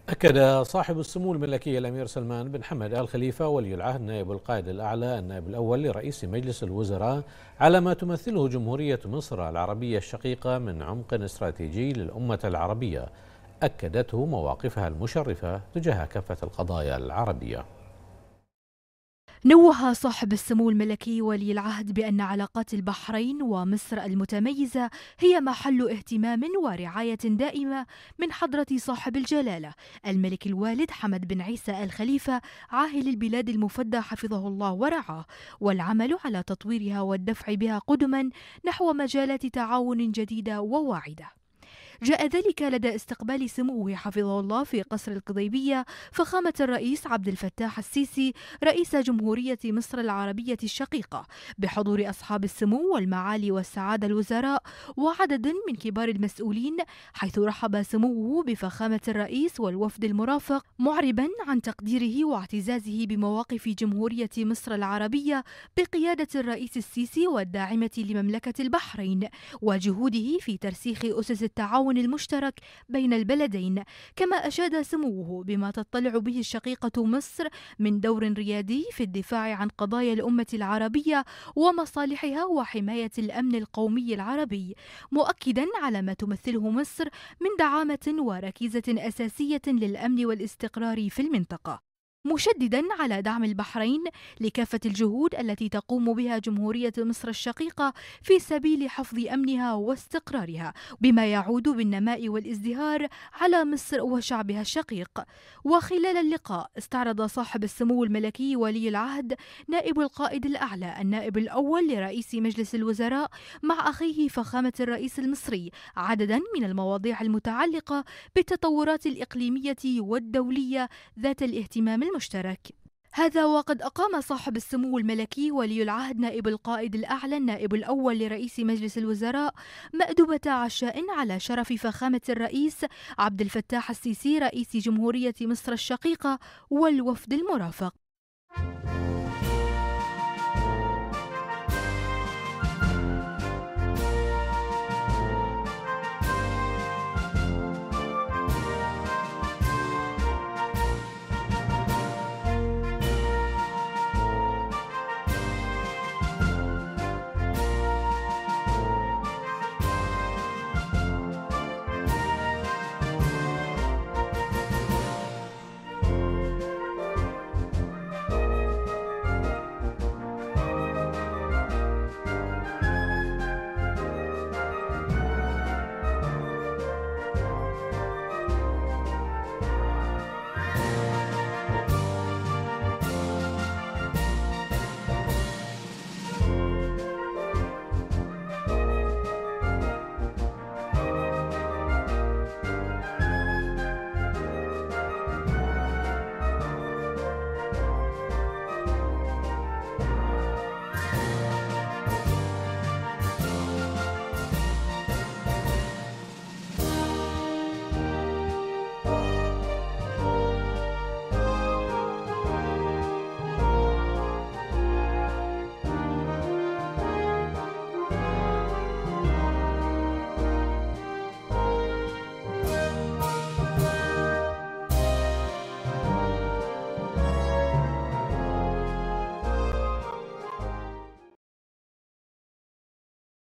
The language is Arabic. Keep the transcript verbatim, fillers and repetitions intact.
أكد صاحب السمو الملكي الأمير سلمان بن حمد آل خليفة ولي العهد نائب القائد الأعلى النائب الأول لرئيس مجلس الوزراء على ما تمثله جمهورية مصر العربية الشقيقة من عمق استراتيجي للأمة العربية، أكدته مواقفها المشرفة تجاه كافة القضايا العربية. نوه صاحب السمو الملكي ولي العهد بأن علاقات البحرين ومصر المتميزة هي محل اهتمام ورعاية دائمة من حضرة صاحب الجلالة الملك الوالد حمد بن عيسى آل خليفة عاهل البلاد المفدى حفظه الله ورعاه، والعمل على تطويرها والدفع بها قدما نحو مجالات تعاون جديدة وواعدة. جاء ذلك لدى استقبال سموه حفظه الله في قصر القضيبية فخامة الرئيس عبد الفتاح السيسي رئيس جمهورية مصر العربية الشقيقة بحضور أصحاب السمو والمعالي والسعادة الوزراء وعدد من كبار المسؤولين، حيث رحب سموه بفخامة الرئيس والوفد المرافق معربا عن تقديره واعتزازه بمواقف جمهورية مصر العربية بقيادة الرئيس السيسي والداعمة لمملكة البحرين وجهوده في ترسيخ أسس التعاون المشترك بين البلدين. كما أشاد سموه بما تطلع به الشقيقة مصر من دور ريادي في الدفاع عن قضايا الأمة العربية ومصالحها وحماية الأمن القومي العربي، مؤكدا على ما تمثله مصر من دعامة وركيزة أساسية للأمن والاستقرار في المنطقة، مشددا على دعم البحرين لكافة الجهود التي تقوم بها جمهورية مصر الشقيقة في سبيل حفظ أمنها واستقرارها بما يعود بالنماء والازدهار على مصر وشعبها الشقيق. وخلال اللقاء استعرض صاحب السمو الملكي ولي العهد نائب القائد الأعلى النائب الأول لرئيس مجلس الوزراء مع أخيه فخامة الرئيس المصري عددا من المواضيع المتعلقة بالتطورات الإقليمية والدولية ذات الاهتمام المشترك. هذا وقد أقام صاحب السمو الملكي ولي العهد نائب القائد الأعلى النائب الأول لرئيس مجلس الوزراء مأدبة عشاء على شرف فخامة الرئيس عبد الفتاح السيسي رئيس جمهورية مصر الشقيقة والوفد المرافق.